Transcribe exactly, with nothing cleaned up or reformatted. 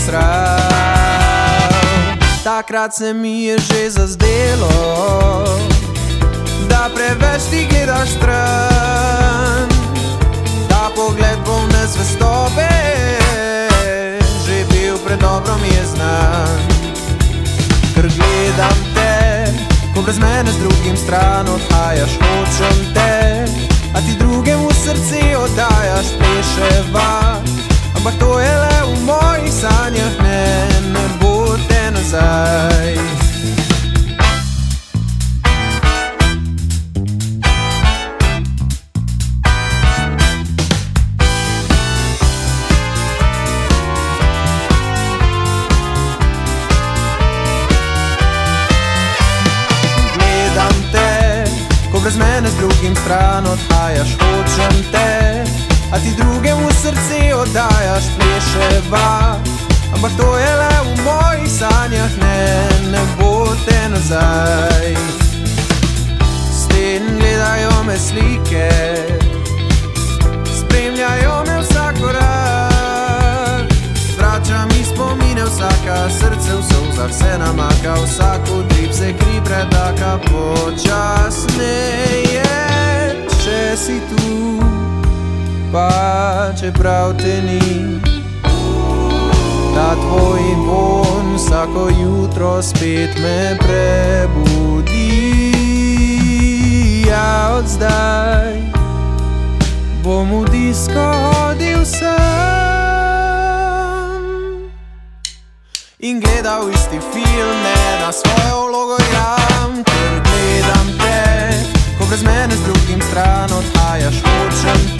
posral. Takrat se mi je že zazdelo, da preveč ti gledaš stran. Ta pogled polne zvestobe že bil predobro mi je znan. Ker gledam te, ko brez mene z drugim stran odhajaš, hočem te, a ti drugemu srce oddajaš, pleševa. Ampak to je le v mojih sanjah, ne, ne bo te nazaj. Brez mene z drugim stran odhajaš, hočem te, a ti drugemu srce oddajaš, pleševa. Ampak to je le v mojih sanjah, ne, ne bo te nazaj. Sten gledajo me slike, spremljajo me vsak korak. Vrača mi spomine vsaka, srce v solzah se namaka, vsak utrip se kri predaka počasneje. Če si tu, pa čeprav te ni, ta tvoj von vsako jutro spet me prebudi. Ja, od zdaj bom v disko hodil sam in gledal isti film, ne na svojo vlogo igram. Ker gledam te, ko brez mene z drugim stran odhajaš, hočem